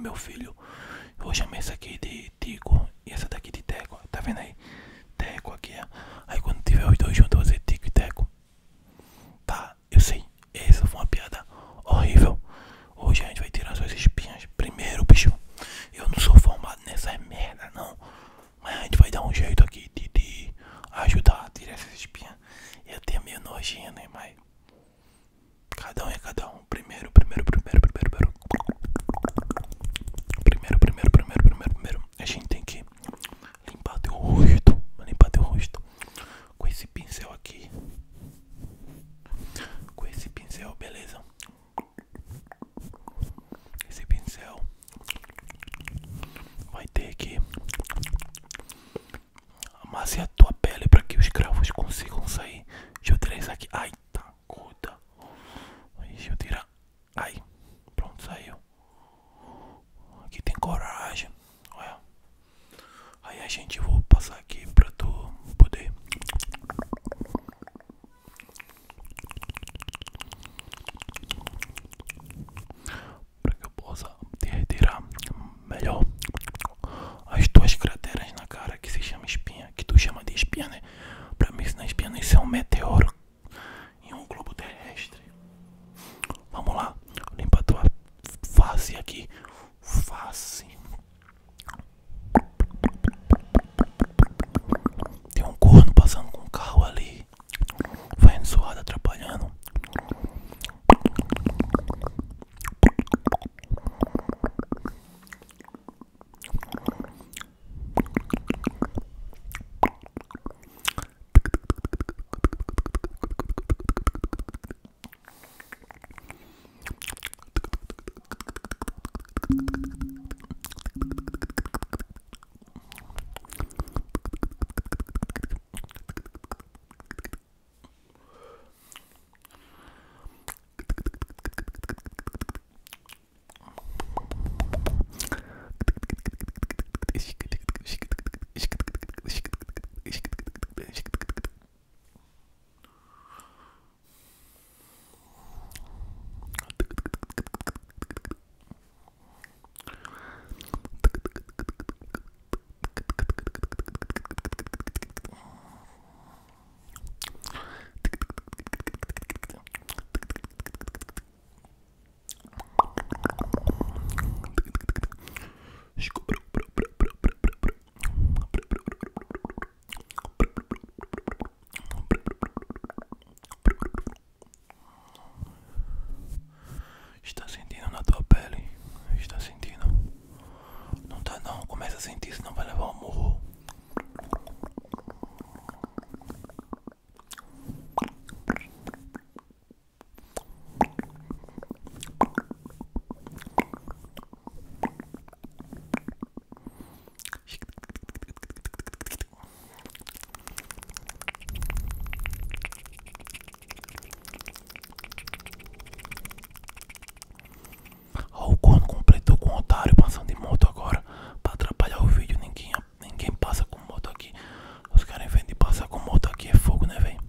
meu filho. Eu vou chamar essa aqui de Tico e essa daqui de Teco. Tá vendo aí? Teco aqui, ó. Aí quando tiver os dois juntos eu vou dizer Tico e Teco. Tá, eu sei. Essa foi uma piada horrível. Hoje a gente vai tirar suas espinhas. Primeiro, bicho, eu não sou formado nessas merda, não. Mas a gente vai dar um jeito aqui de ajudar a tirar essas espinhas. Eu tenho meio nojinha, né? Mas cada um é cada um. Primeiro. A gente tem que limpar teu rosto. Limpar teu rosto com esse pincel aqui. Com esse pincel, beleza? Esse pincel vai ter que amaciar a tua pele para que os cravos consigam sair. Deixa eu tirar isso aqui. Ai, tá gorda. Deixa eu tirar. Ai, pronto, saiu. Aqui tem coragem. Olha. Aí a gente vou passar aqui pra tu poder. Para que eu possa te retirar melhor as tuas crateras na cara, que se chama espinha, que tu chama de espinha, né? Pra mim isso não é espinha, isso é um meteoro em um globo terrestre. Vamos lá, limpa a tua face aqui. Face. Tem um corno passando com um carro ali, fazendo zoada, atrapalhando. Está sentindo na tua pele? Está sentindo? Não tá não, começa a sentir, senão vai levar um murro. Ó, o Quando completou com o otário passando de moto agora pra atrapalhar o vídeo. Ninguém passa com moto aqui. Os caras inventam de passar com moto aqui, é fogo, né, velho?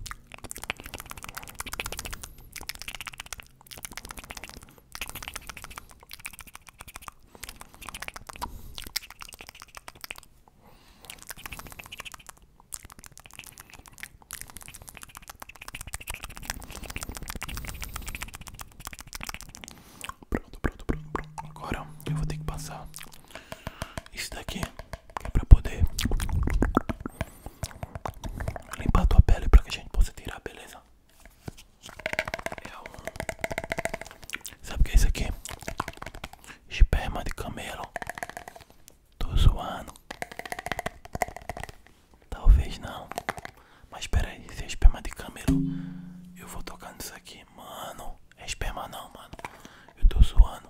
Pronto. Agora eu vou ter que passar isso daqui, que é pra poder limpar a tua pele, pra que a gente possa tirar, beleza? Sabe o que é isso aqui? Esperma de camelo. Tô zoando. Talvez não. Mas espera aí, se é esperma de camelo, eu vou tocar nisso aqui. Mano, é esperma não, mano. Eu tô zoando.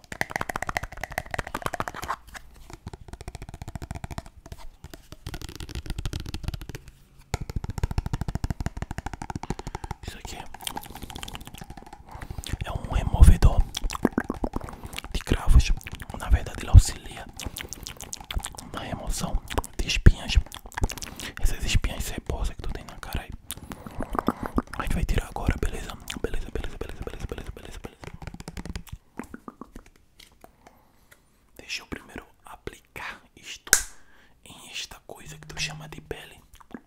Isso aqui é um removedor de cravos. Na verdade ele auxilia deixa eu primeiro aplicar isto em esta coisa que tu chama de pele.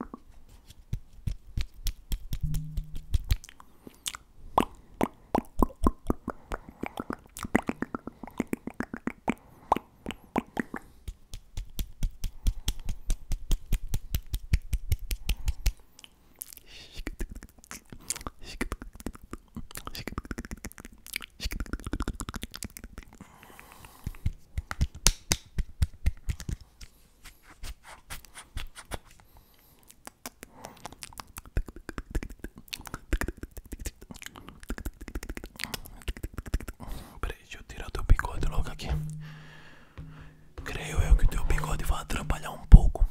Peraí, deixa eu tirar teu bigode logo aqui. Creio eu que o teu bigode vai atrapalhar um pouco.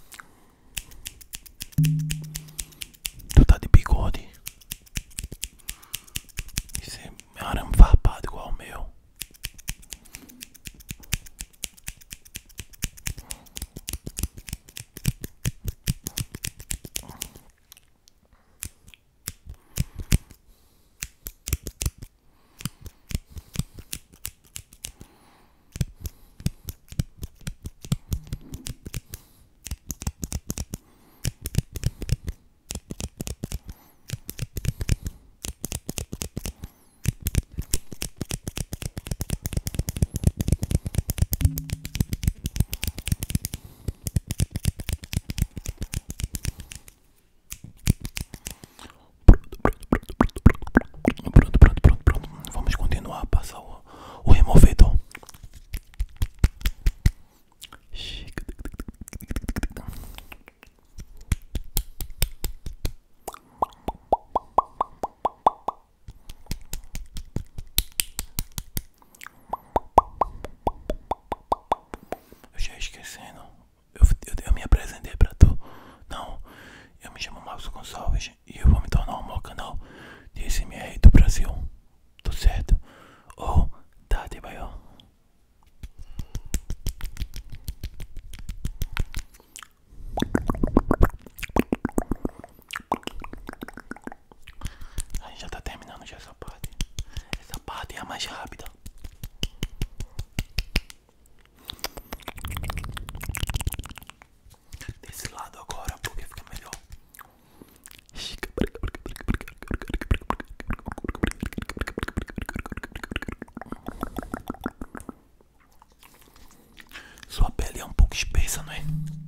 Tu tá de bigode. Isso é arame farpado igual o meu. Pronto. Vamos continuar a passar o removedor. Eu já esquecendo. Eu me apresentei pra tu. Não, eu me chamo Marcos Gonçalves e eu vou me tornar o maior canal de SMR do Brasil. Tudo certo? Ou tá de baió? A gente já tá terminando já essa parte. Essa parte é a mais rápida. Desse lado agora, porque fica melhor. Sua pele é um pouco espessa, não é?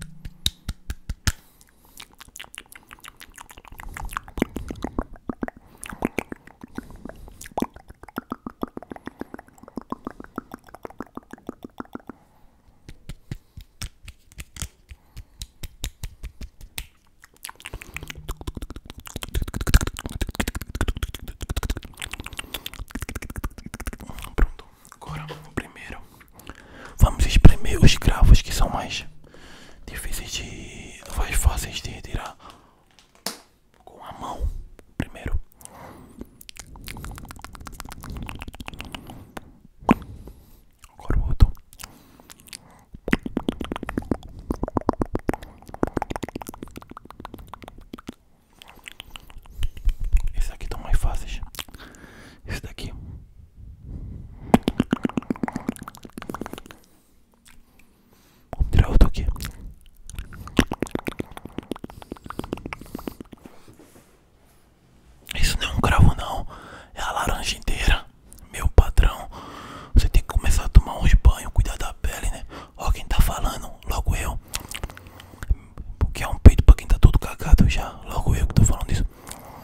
Pronto, agora primeiro vamos espremer os cravos que são mais difíceis de... mais fáceis de tirar com a mão primeiro. Agora o outro. Esses aqui estão mais fáceis. Esse daqui. Vamos tirar outro aqui. Isso não é um cravo não, é a laranja inteira. Meu patrão, você tem que começar a tomar uns banhos, cuidar da pele, né? Ó quem tá falando, logo eu. Porque é um peito pra quem tá todo cagado já. Logo eu que tô falando isso.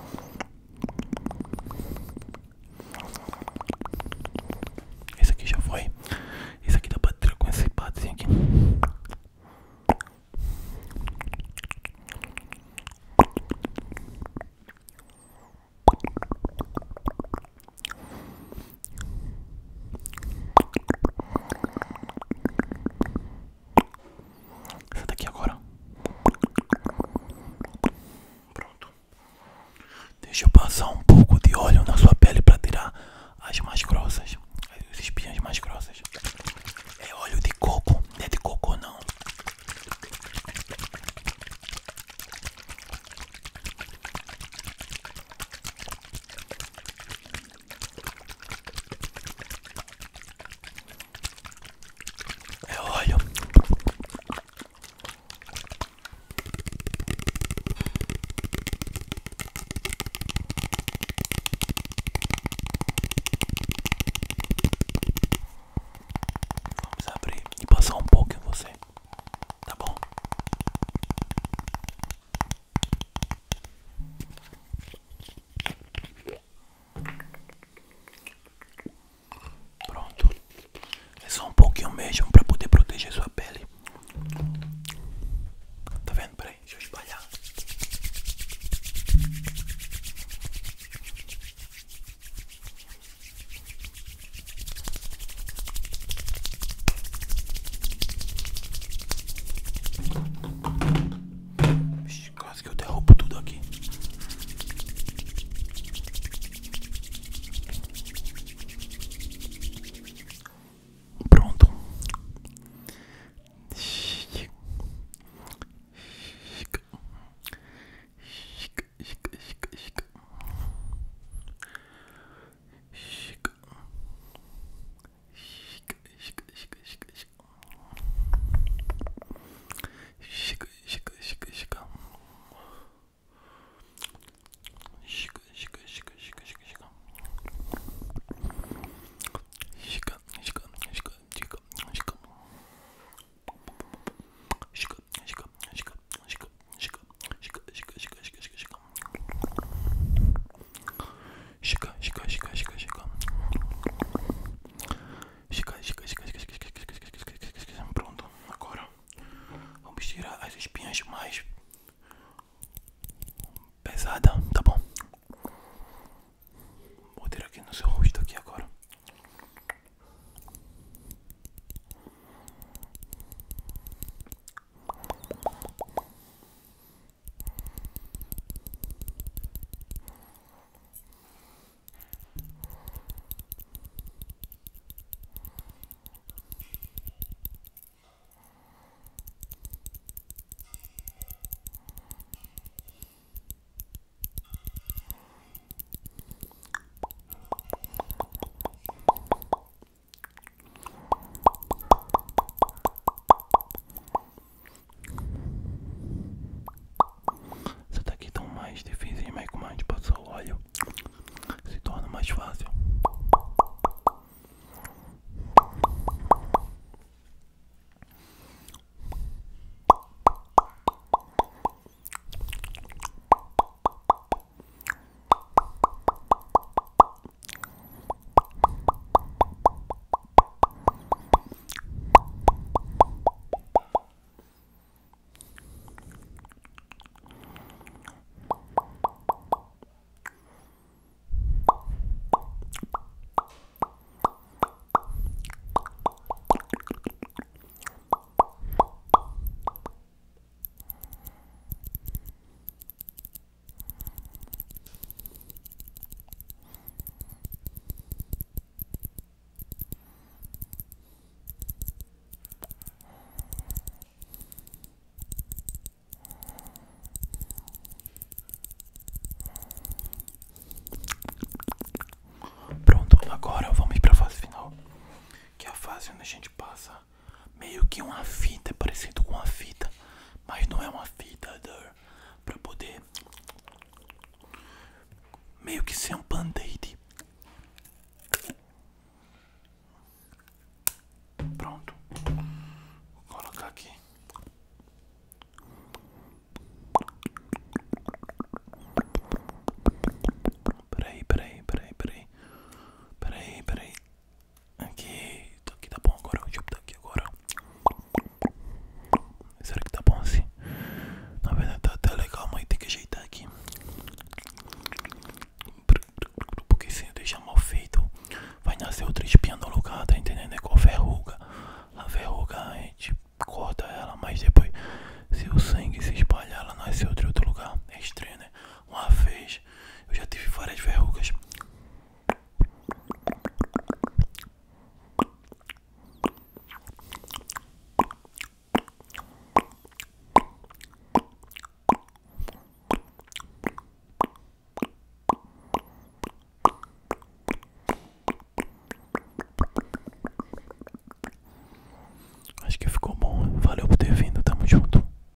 Esse aqui já foi. Esse aqui dá pra tirar com esse patezinho aqui. Essa daqui agora. Pronto. Deixa eu passar um pouco de óleo na sua pele pra tirar as mais grossas. As espinhas mais grossas. É óleo de coco, não é de cocô não. É mesmo pra poder proteger sua pele. Tá vendo? Peraí, deixa eu espalhar. Quase que eu derrubo tudo aqui. Pronto. Pronto, agora vamos tirar as espinhas mais pesadas, tá bom? Vou tirar aqui no seu rosto aqui agora. Essa daqui tão mais difícil, mas como a gente passou o óleo, se torna mais fácil. Agora vamos para a fase final, que é a fase onde a gente passa meio que uma fita, parecido com uma fita, mas não é uma fita para poder meio que ser um band-aid